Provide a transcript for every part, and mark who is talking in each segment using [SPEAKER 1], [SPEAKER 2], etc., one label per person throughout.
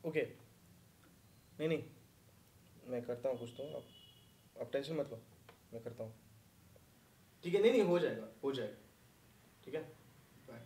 [SPEAKER 1] Okay नहीं नहीं मैं करता हूँ कुछ तो अब टेंशन मत लो मैं करता हूँ ठीक है नहीं नहीं हो जाएगा ठीक है बाय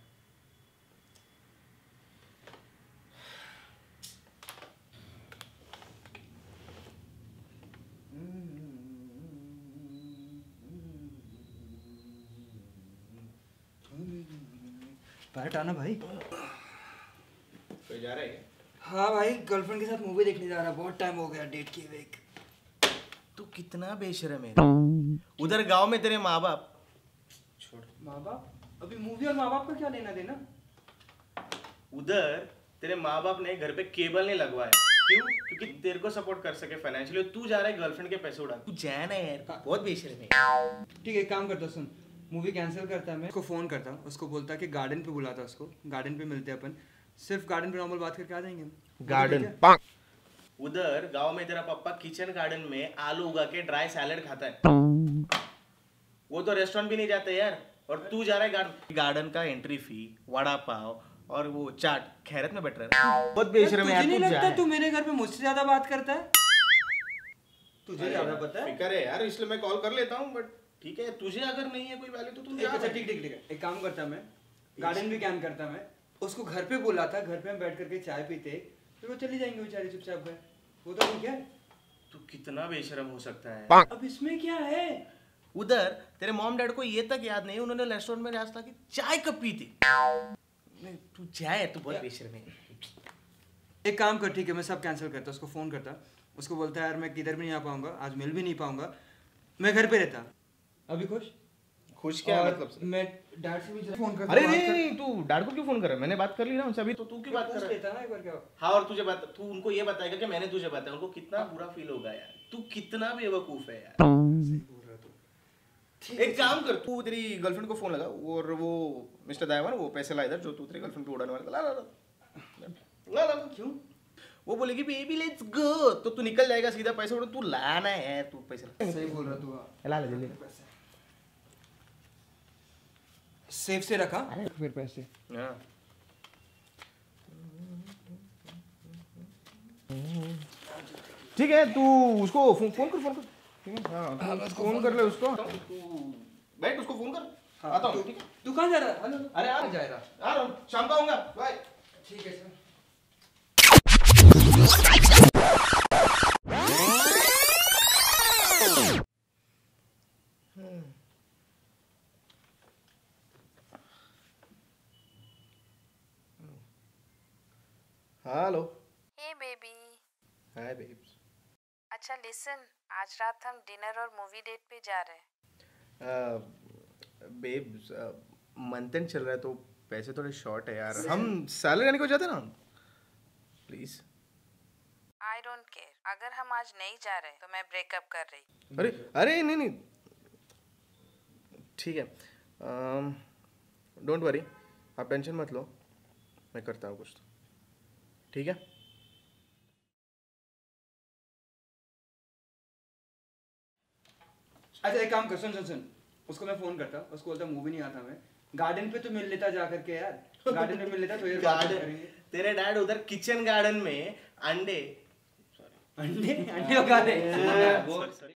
[SPEAKER 2] बैठ आना भाई।
[SPEAKER 1] कोई जा रहा है क्या?
[SPEAKER 2] हाँ भाई गर्लफ्रेंड के साथ मूवी देखने जा रहा, बहुत टाइम हो गया डेट किए हुए।
[SPEAKER 1] तू कितना बेशर्म है उधर गांव में तेरे माँ बाप छोड़
[SPEAKER 2] माँ बाप? अभी मूवी और माँ बाप का क्या लेना देना?
[SPEAKER 1] उधर तेरे माँ बाप ने घर पे केबल नहीं लगवाया क्यों? क्योंकि तेरे को सपोर्ट कर सके फाइनेंशियली। तू जा रहा है गर्लफ्रेंड के पैसे उड़ा तू जाना है यार बहुत बेशर्म है।
[SPEAKER 2] ठीक है काम करता, सुन मूवी कैंसिल करता है, मैं उसको फ़ोन करता, उसको बोलता कि गार्डन पे बुलाता, उसको गार्डन पे मिलते अपन, सिर्फ गार्डन पे नॉर्मल बात करके आ जाएंगे हम।
[SPEAKER 1] गार्डन उधर गांव में तेरा पापा किचन गार्डन में आलू उगा के ड्राई सैलेड खाता है वो तो रेस्टोरेंट भी नहीं जाते यार और तू जा रहा है गार्डन का एंट्री फी वड़ा पाव और वो चाट खैरत में बैठ रहा है बहुत बेशर्म है यार।
[SPEAKER 2] तुझे नहीं लगता तू मेरे घर पे मुझसे ज्यादा बात करता है? तुझे ज्यादा पता है?
[SPEAKER 1] फिक्र है यार इसलिए मैं कॉल कर लेता हूँ बट ठीक है तुझे अगर नहीं है कोई वैल्यू तो तू जा।
[SPEAKER 2] अच्छा ठीक है एक काम करता मैं, गार्डन भी कैंप करता मैं, उसको घर पे बुलाता, घर पे हम बैठ करके चाय पीते, फिर वो चली जाएंगे बेचारी चुपचाप घर। वो तो ठीक है।
[SPEAKER 1] तू कितना बेशर्म हो सकता है?
[SPEAKER 2] अब इसमें क्या है?
[SPEAKER 1] उधर तेरे मॉम डैड को ये तक याद नहीं उन्होंने रेस्टोरेंट में आज तक चाय कब पी थी। तू जाए तू बहुत बेशर्म है।
[SPEAKER 2] एक काम कर, ठीक है मैं सब कैंसिल करता, उसको फ़ोन करता, उसको बोलता है यार मैं किधर भी नहीं आ पाऊंगा, आज मिल भी नहीं पाऊंगा, मैं घर पे रहता। अभी खुश
[SPEAKER 1] क्या मतलब से?
[SPEAKER 2] मैं डैड से भी फोन करता।
[SPEAKER 1] अरे नहीं तू डैड को क्यों फोन कर रहा है? मैंने बात कर ली ना उनसे अभी तो तू क्यों बात कर रहा है?
[SPEAKER 2] ना एक बार क्या?
[SPEAKER 1] हाँ और तुझे बात तू उनको ये बताएगा कि मैंने तुझे बताया उनको कितना बुरा फील होगा यार। तू कितना बेवकूफ है यार। एक काम कर तू तेरी गर्लफ्रेंड को फोन लगा और वो मिस्टर दायवान वो पैसे ला इधर जो तू तेरी गर्लफ्रेंड को उड़ाने वाला था ला क्यों? वो बोलेगी बेबी लेट्स गो तो तू निकल जाएगा सीधा पैसे उड़ा तू लाना है तू पैसे।
[SPEAKER 2] सही बोल रहा तू।
[SPEAKER 1] ला ले जल्दी
[SPEAKER 2] सेफ से रखा फिर पैसे।
[SPEAKER 1] हाँ ठीक है तू उसको फोन कर ठीक है। हाँ फोन कर ले उसको बैठ उसको फोन कर। आता हूँ ठीक है।
[SPEAKER 2] तू कहाँ जा रहा है? हेलो
[SPEAKER 1] अरे आ
[SPEAKER 2] जा रहा
[SPEAKER 1] आ रहा हूँ शाम को आऊँगा बाय।
[SPEAKER 2] ठीक है sir.
[SPEAKER 1] Hello
[SPEAKER 3] hey baby.
[SPEAKER 1] Hi babes.
[SPEAKER 3] अच्छा लिसन, आज रात हम डिनर और मूवी डेट पे जा रहे हैं।
[SPEAKER 1] बेब्स मंथन चल रहा है तो पैसे थोड़े शॉर्ट है यार। हम सैलरी लेने को जाते ना प्लीज।
[SPEAKER 3] आई डोंट केयर, अगर हम आज नहीं जा रहे तो मैं ब्रेकअप कर रही।
[SPEAKER 1] अरे अरे नहीं ठीक है डोंट वरी आप टेंशन मत लो मैं करता हूँ कुछ तो ठीक है।
[SPEAKER 2] अच्छा एक काम कर, सुन उसको मैं फोन करता, उसको बोलता मूवी नहीं आता, मैं गार्डन पे तो मिल लेता जा करके यार, गार्डन पे मिल लेता तो यार
[SPEAKER 1] गार्डन तेरे डैड उधर किचन गार्डन में अंडे
[SPEAKER 2] अंडे उगा रहे।